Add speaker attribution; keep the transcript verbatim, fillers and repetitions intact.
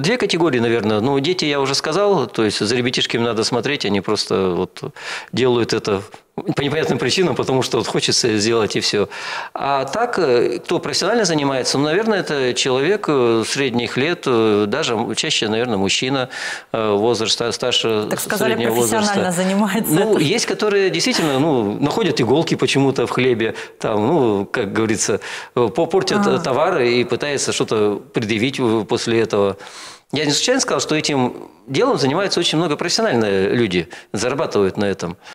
Speaker 1: две категории, наверное. Ну, дети, я уже сказал, то есть за ребятишками надо смотреть, они просто вот делают это по непонятным причинам, потому что вот хочется сделать и все. А так, кто профессионально занимается, ну, наверное, это человек средних лет, даже чаще, наверное, мужчина возраста, старше
Speaker 2: так сказали,
Speaker 1: среднего возраста.
Speaker 2: профессионально занимается.
Speaker 1: Ну, есть, которые действительно, ну, находят иголки почему-то в хлебе, там, ну, как говорится, попортят а. товары и пытаются что-то предъявить после этого. Я не случайно сказал, что этим делом занимаются очень много профессиональные люди, зарабатывают на этом.